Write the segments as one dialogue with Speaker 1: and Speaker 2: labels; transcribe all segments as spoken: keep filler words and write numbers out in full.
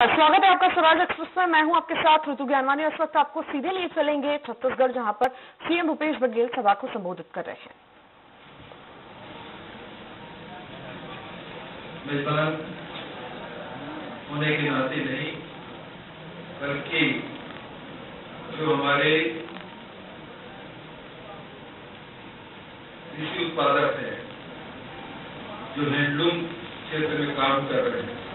Speaker 1: स्वागत है आपका स्वराज एक्सप्रेस में। मैं हूं आपके साथ ऋतु ज्ञानवानी। इस वक्त आपको सीधे लिए चलेंगे छत्तीसगढ़, जहां पर सीएम भूपेश बघेल सभा को संबोधित कर रहे हैं।
Speaker 2: मेजबान होने के नाते नहीं, बल्कि जो हमारे कृषि उत्पादक हैं, जो हैंडलूम क्षेत्र में काम कर रहे हैं,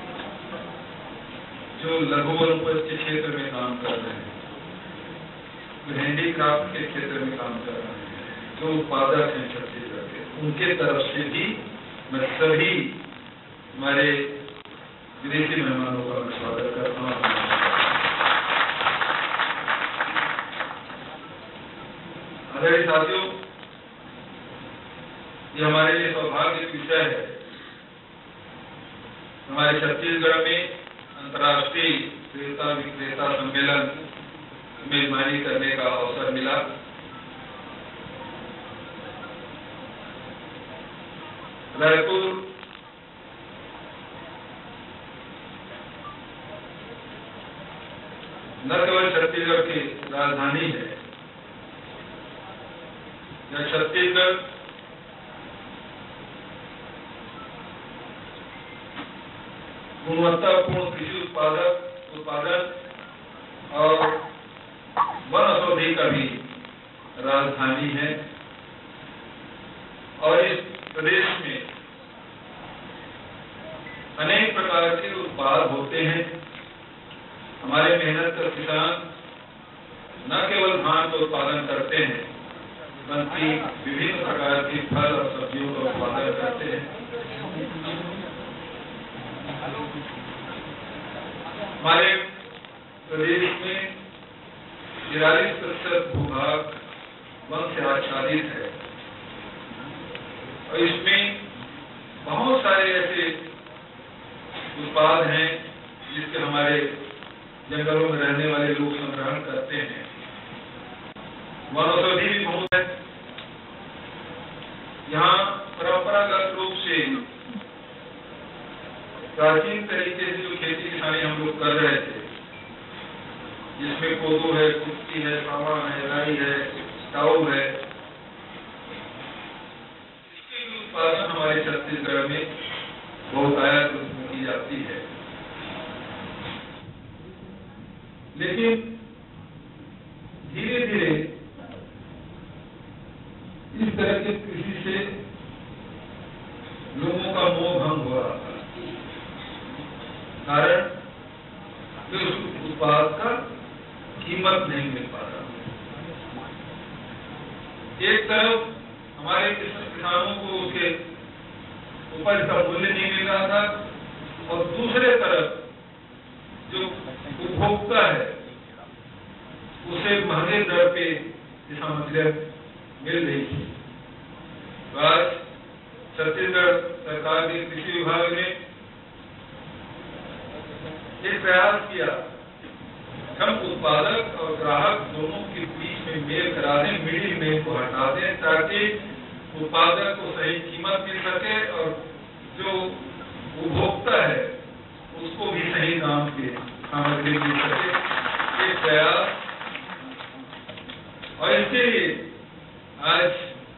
Speaker 2: जो लघु वनोपज के क्षेत्र में काम कर रहे हैं, जो हैंडीक्राफ्ट के क्षेत्र में काम कर रहे हैं, जो उत्पादक हैं छत्तीसगढ़ के, उनके तरफ से भी मैं सभी हमारे विदेशी मेहमानों का मैं स्वागत करता हूँ। आदरणीय साथियों, ये हमारे लिए सौभाग्य का विषय है। हमारे छत्तीसगढ़ में अंतर्राष्ट्रीय क्रेता विक्रेता सम्मेलन मेजबानी करने का अवसर मिला। रायपुर न केवल छत्तीसगढ़ की राजधानी है, यह छत्तीसगढ़ गुणवत्तापूर्ण कृषि उत्पादक उत्पादन और वन औषधि का भी राजधानी है। और इस प्रदेश में अनेक प्रकार के उत्पाद होते हैं। हमारे मेहनत कर किसान न केवल धान का उत्पादन करते हैं, बल्कि विभिन्न प्रकार की फल और सब्जियों का उत्पादन करते हैं। हमारे प्रदेश में तिरालीस प्रतिशत भूभाग वन से आच्छादित है और इसमें बहुत सारे ऐसे उत्पाद हैं जिसके हमारे जंगलों में रहने वाले लोग संग्रहण करते हैं। वनौषधि भी बहुत है। यहाँ परंपरागत रूप से प्राचीन तरीके से जो खेती किसानी हम लोग कर रहे थे, जिसमें कोदो है, कुटकी है, सावा है, राई है, टाऊ है, इसके भी उत्पादन हमारे छत्तीसगढ़ में बहुतायत की जाती है। लेकिन धीरे धीरे इस तरह के कृषि से लोगों का मोह भंग हो रहा था। कारण कि उस उत्पाद का कीमत नहीं मिल पा रहा। एक तरफ हमारे किसानों को उसके उपज का मूल्य नहीं मिल रहा था और दूसरे तरफ जो उपभोक्ता है उसे महंगे दर पे सामग्रियां मिल रही थी। तो आज छत्तीसगढ़ सरकार के कृषि विभाग ने एक प्रयास किया, हम उत्पादक और ग्राहक दोनों के बीच में मेल करा दें, मिडिल मैन को हटा दें, ताकि उत्पादक को सही कीमत मिल सके और जो उपभोक्ता है उसको भी सही दाम पे सामग्री मिल सके। एक प्रयास, और इसके लिए आज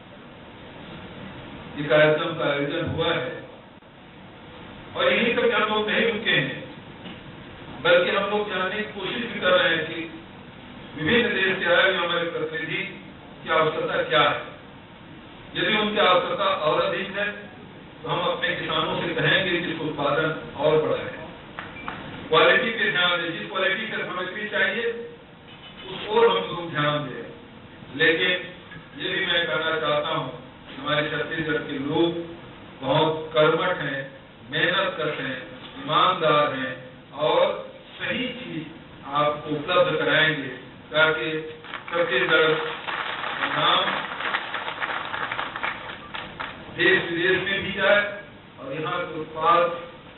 Speaker 2: ये कार्यक्रम का आयोजन हुआ है। और यही तक हम लोग नहीं रुके हैं, बल्कि हम लोग जानने की कोशिश भी कर रहे हैं कि विभिन्न देश के आए हुए हमारे प्रतिनिधि की आवश्यकता क्या है। यदि उनकी आवश्यकता और अधिक है तो हम अपने किसानों से कहेंगे कि इसका उत्पादन और बढ़ाएं, क्वालिटी पे ध्यान दें। जिस क्वालिटी की सामग्री चाहिए उस ओर हम लोग ध्यान दें। लेकिन ये भी मैं कहना चाहता हूँ, हमारे छत्तीसगढ़ के लोग बहुत कर्मठ हैं, मेहनत हैं, ईमानदार हैं और सही चीज आपको उपलब्ध कराएंगे, ताकि छत्तीसगढ़ का नाम देश विदेश में भी जाए और यहाँ के उत्पाद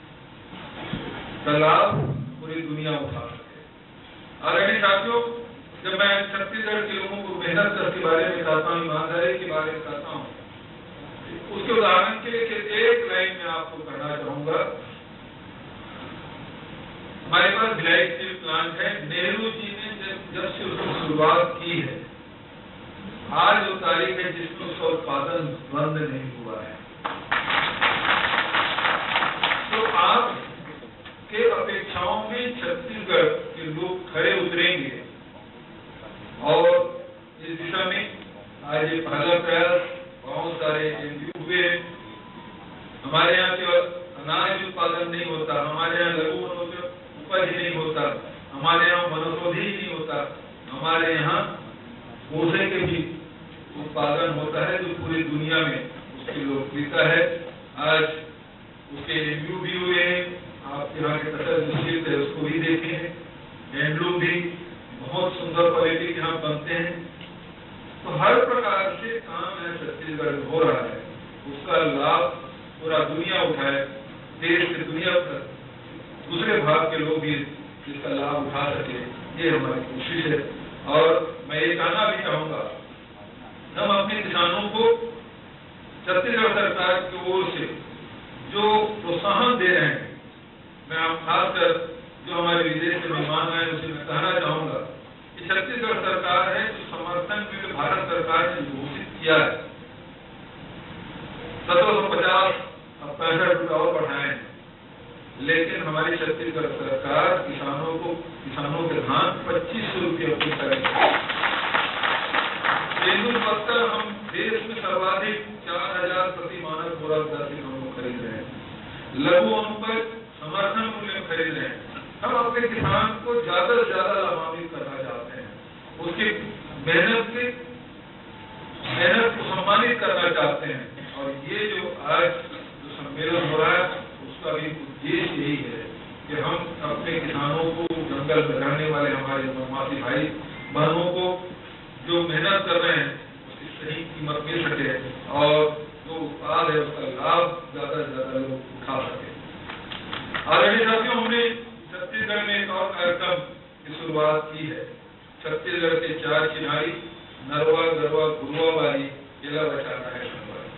Speaker 2: का लाभ पूरी दुनिया उठा सके। आदरणीय साथियों, जब मैं छत्तीसगढ़ के लोगों को मेहनत कर के बारे में कहता हूँ, ईमानदारी के बारे में कहता हूँ, उसके उदाहरण के लिए एक लाइन में आपको कहना चाहूंगा। हमारे पास भिलाई स्टील प्लांट है। नेहरू जी ने जब जब से उसकी शुरुआत की है, आज जो तारीख है जिसमें उसका उत्पादन बंद नहीं हुआ है। तो आप के अपेक्षाओं में छत्तीसगढ़ के लोग खड़े उतरेंगे और इस दिशा में आज ये पहला प्रयास, बहुत सारे एमपीयू हुए। हमारे यहाँ केवल अनाज उत्पादन नहीं होता, हमारे यहाँ लघु उपज ही नहीं होता, हमारे यहाँ वनौषधि ही नहीं होता, हमारे यहाँ भूसे के भी उत्पादन होता है जो पूरी दुनिया में उसकी लोकप्रियता है। आज उसके एमपीयू भी हुए हैं, आप यहाँ के तस्वीर है उसको भी देखे हैं। हैंडलूम भी बहुत सुंदर क्वालिटी के यहाँ बनते हैं। तो हर प्रकार से काम है छत्तीसगढ़ में हो रहा है, उसका लाभ पूरा दुनिया उठाए, देश से दुनिया तक दूसरे भाग के लोग भी इसका लाभ उठा सके, ये हमारी कोशिश है। और मैं ये कहना भी चाहूंगा, हम अपने किसानों को छत्तीसगढ़ सरकार की ओर से जो प्रोत्साहन दे रहे हैं, मैं आप खासकर जो हमारे विदेश से मेहमान आए उसे मैं कहना चाहूंगा कि छत्तीसगढ़ सरकार है जो समर्थन बिल भारत सरकार ने घोषित किया है, सत्रह सौ पचास अब पैंसठ रुपये और बढ़ाए हैं, लेकिन हमारी छत्तीसगढ़ सरकार किसानों को किसानों के धान पच्चीस सौ रुपये की करेगी। तेंदुपत्ता हम देश में सर्वाधिक चार हजार प्रति मानक बोरा दर से हम लोग खरीद रहे हैं, लघु अनुपज समर्थन मूल्य में खरीद रहे हैं। हम अपने किसान को ज्यादा से ज्यादा लाभान्वित करना चाहते हैं, उसकी मेहनत की मेहनत को सम्मानित करना चाहते हैं। और ये जो आज जो सम्मेलन हो रहा है उसका भी उद्देश्य यही है कि हम अपने किसानों को, जंगल में रहने वाले हमारे मधुमासी भाई बहनों को जो मेहनत कर रहे हैं उसकी सही कीमत मिल सके और जो उत्पाद है उसका लाभ ज्यादा से ज्यादा लोग उठा सके। आदरणीय साथियों, हमने छत्तीसगढ़ में एक और कार्यक्रम की शुरुआत की है। छत्तीसगढ़ के चार चिन्हारी नरवा, गरवा, गुरुआ वाली केला बचाना है।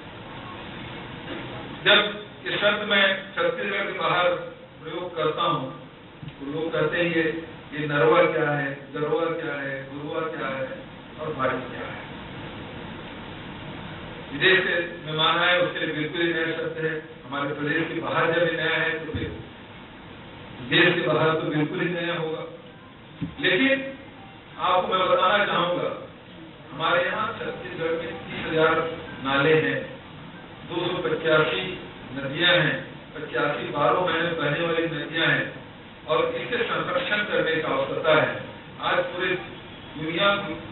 Speaker 2: जब इस शब्द में छत्तीसगढ़ के बाहर प्रयोग करता हूँ तो लोग कहते हैं ये नरवा क्या है, गरवा क्या है, गुरुआ क्या है और बाड़ी क्या है। विदेश से मेहमान आए उसके लिए बिल्कुल ही नया शब्द है। हमारे प्रदेश के बाहर जब नया है तो फिर देश के बाहर तो बिल्कुल ही नया होगा। लेकिन आपको मैं बताना चाहूंगा, हमारे यहाँ छत्तीसगढ़ में तीस हजार नाले हैं, दो सौ पचासी नदियां हैं, पचासी बारह महीने बहने वाली नदियां हैं और इसके संरक्षण करने का आवश्यकता है। आज पूरे दुनिया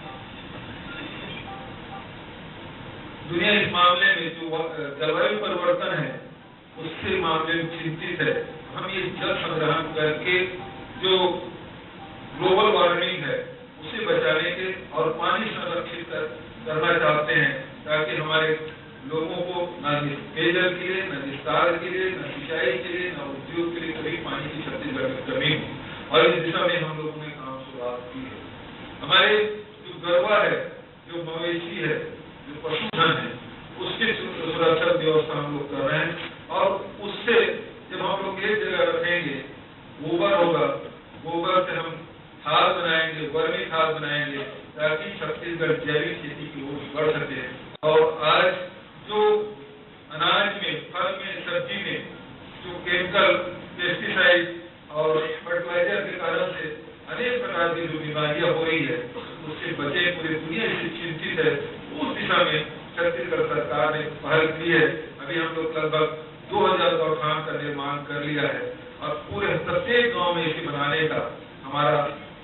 Speaker 2: दुनिया इस मामले में जो जलवायु परिवर्तन है उसके मामले में चिंतित है। हम ये जल संग्रहण करके जो ग्लोबल वार्मिंग है उसे बचाने के और पानी संरक्षित कर, करना चाहते हैं ताकि हमारे लोगों को न पेयजल के लिए, न विस्तार के लिए, न सिंचाई के लिए, न उद्योग के लिए कभी पानी की छत्तीसगढ़ में कमी हो। और इस दिशा में हम लोगों ने काम शुरुआत की है। हमारे जो गरवा है, जो मवेशी है, जो पशुधन है, उसकी सुरक्षा व्यवस्था हम लोग कर रहे हैं और उससे जब हम लोग एक जगह रखेंगे, गोबर होगा, गोबर से हम खाद बनाएंगे, वर्मी खाद बनाएंगे ताकि छत्तीसगढ़ जैविक खेती की ओर बढ़ सके। और आज जो अनाज में, फल में, सब्जी में जो केमिकल, पेस्टिसाइड और फर्टिलाइजर के कारण से अनेक प्रकार की जो बीमारियां हो रही है उससे बचे, पूरी दुनिया इससे चिंतित है। उस दिशा में छत्तीसगढ़ सरकार ने पहल की है। अभी हम लोग लगभग दो हजार गौठान का निर्माण कर लिया है और पूरे प्रत्येक गांव में इसे बनाने का हमारा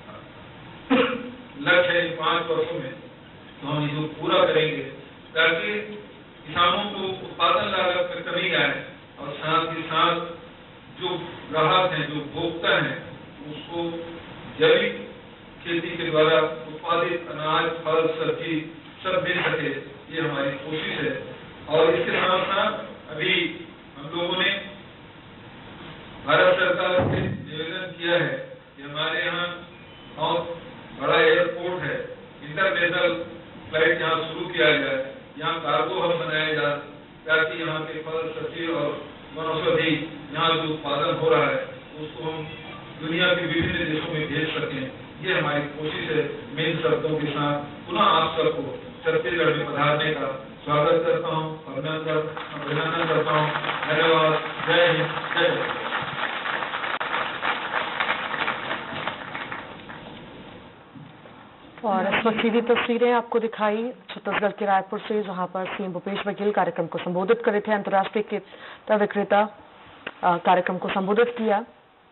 Speaker 2: लक्ष्य है। पांच वर्षों में तो हम इसको पूरा करेंगे ताकि किसानों को उत्पादन लागत में कमी आए और साथ ही साथ जो ग्राहक हैं, जो उपभोक्ता हैं, उसको जैविक खेती के द्वारा उत्पादित अनाज, फल, सब्जी सब मिल सके, ये हमारी कोशिश है। और इसके साथ साथ अभी हम लोगों ने भारत सरकार से निवेदन किया है कि हमारे यहाँ बहुत बड़ा एयरपोर्ट है, इंटरनेशनल फ्लाइट यहाँ शुरू किया जाए, यहाँ कार्गो हब बनाया जाए ताकि यहाँ के फल, सब्जी और वनौषधि यहाँ जो उत्पादन हो रहा है उसको हम दुनिया दुनिया के विभिन्न देशों में भेज सकें, ये हमारी कोशिश है। मैं इन शब्दों के साथ पुनः आप सबको छत्तीसगढ़ में पधारने का स्वागत करता हूँ, अभिनंदन अभिनंदन करता हूँ। धन्यवाद। जय हिंद, जय भारत।
Speaker 1: और इस वक्त सीधी तस्वीरें आपको दिखाई छत्तीसगढ़ के रायपुर से, जहां पर सीएम भूपेश बघेल कार्यक्रम को संबोधित कर रहे थे। अंतर्राष्ट्रीय केता विक्रेता कार्यक्रम को संबोधित किया।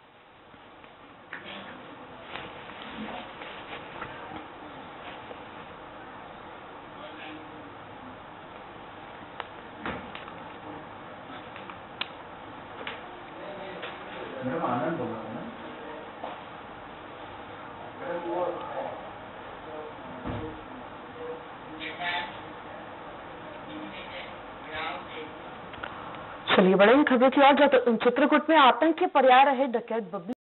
Speaker 3: आनंद होगा ना।
Speaker 1: चलिए बड़े खबरों की ओर। चित्रकूट में आतंक के पर्याय रहे डकैत बब्बी